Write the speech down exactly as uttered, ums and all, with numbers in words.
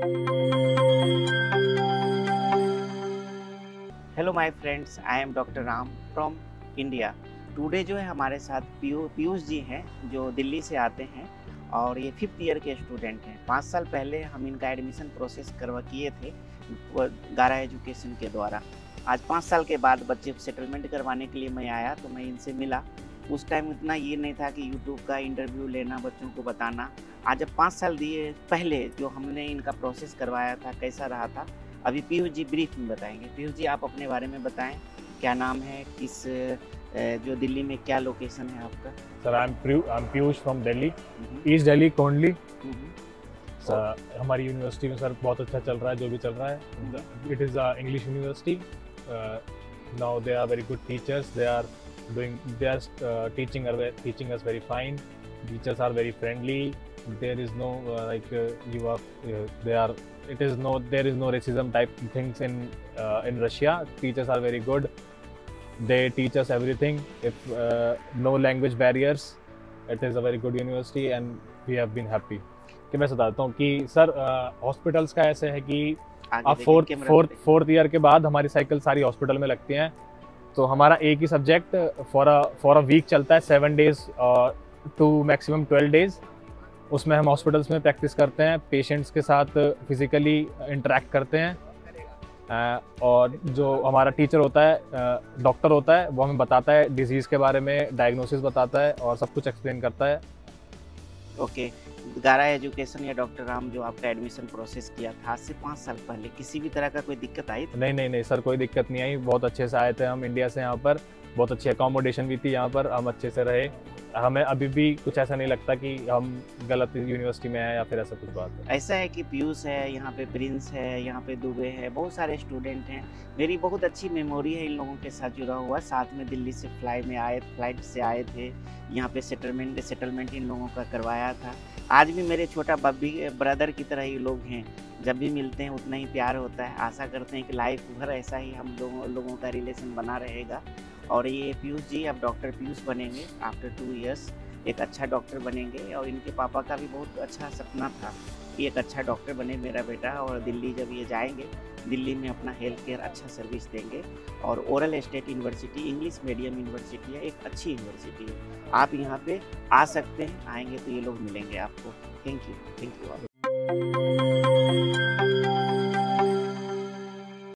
Hello my friends, I am doctor Ram from India. Today जो है हमारे साथ पीयू पीयूष जी हैं जो दिल्ली से आते हैं और ये फिफ्थ ईयर के स्टूडेंट हैं। पाँच साल पहले हम इनका एडमिशन प्रोसेस करवा किए थे गारा एजुकेशन के द्वारा। आज पाँच साल के बाद बच्चे को सेटलमेंट करवाने के लिए मैं आया तो मैं इनसे मिला। उस टाइम इतना ये नहीं था कि यूट्यूब का इंटरव्यू लेना, बच्चों को बताना। आज जब पाँच साल दिए पहले जो हमने इनका प्रोसेस करवाया था, कैसा रहा था, अभी पीयूष जी ब्रीफ में बताएंगे। पीयूष जी, आप अपने बारे में बताएं, क्या नाम है, किस जो दिल्ली में क्या लोकेशन है आपका? Sir, I am I am Piyush from Delhi, east Delhi, Kondli. Sir, हमारी यूनिवर्सिटी में सर बहुत अच्छा चल रहा है, जो भी चल रहा है। It is a English university. Now they are very good teachers, they are doing they are uh, teaching are teaching us very fine. Teachers are very friendly. There is no uh, like uh, you are uh, they are it is no there is no racism type things in uh, in Russia. Teachers are very good. They teach us everything. If uh, no language barriers, it is a very good university and we have been happy. कि मैं बताता हूँ कि sir hospitals का ऐसे है कि आप फोर्थ फोर्थ फोर्थ ईयर के बाद हमारी साइकिल सारी हॉस्पिटल में लगती हैं। तो हमारा एक ही subject for a for a week चलता है, seven days to maximum twelve days. उसमें हम हॉस्पिटल्स में प्रैक्टिस करते हैं, पेशेंट्स के साथ फिजिकली इंटरेक्ट करते हैं। uh, और जो हमारा टीचर होता है, डॉक्टर uh, होता है, वो हमें बताता है डिजीज़ के बारे में, डायग्नोसिस बताता है और सब कुछ एक्सप्लेन करता है। Okay okay. गारा एजुकेशन या डॉक्टर राम जो आपका एडमिशन प्रोसेस किया था आज से पाँच साल पहले, किसी भी तरह का कोई दिक्कत आई थी? नहीं नहीं नहीं सर, कोई दिक्कत नहीं आई। बहुत अच्छे से आए थे हम इंडिया से। यहाँ पर बहुत अच्छी अकोमोडेशन भी थी, यहाँ पर हम अच्छे से रहे। हमें अभी भी कुछ ऐसा नहीं लगता कि हम गलत यूनिवर्सिटी में हैं या फिर ऐसा कुछ बात है। ऐसा है कि पीयूष है, यहाँ पे प्रिंस है, यहाँ पे दुबे है, बहुत सारे स्टूडेंट हैं। मेरी बहुत अच्छी मेमोरी है इन लोगों के साथ जुड़ा हुआ। साथ में दिल्ली से फ्लाइट में आए फ्लाइट से आए थे, यहाँ पे सेटलमेंट सेटलमेंट इन लोगों का करवाया था। आज भी मेरे छोटा बब्बी ब्रदर की तरह ही लोग हैं। जब भी मिलते हैं उतना ही प्यार होता है। आशा करते हैं कि लाइफ भर ऐसा ही हम लोगों लोगों का रिलेशन बना रहेगा। और ये पीयूष जी अब डॉक्टर पीयूष बनेंगे आफ्टर टू इयर्स, एक अच्छा डॉक्टर बनेंगे। और इनके पापा का भी बहुत अच्छा सपना था कि एक अच्छा डॉक्टर बने मेरा बेटा। और दिल्ली जब ये जाएंगे, दिल्ली में अपना हेल्थ केयर अच्छा सर्विस देंगे। और oral state university English medium university है, एक अच्छी यूनिवर्सिटी है। आप यहाँ पे आ सकते हैं, आएंगे तो ये लोग मिलेंगे आपको। Thank you thank you.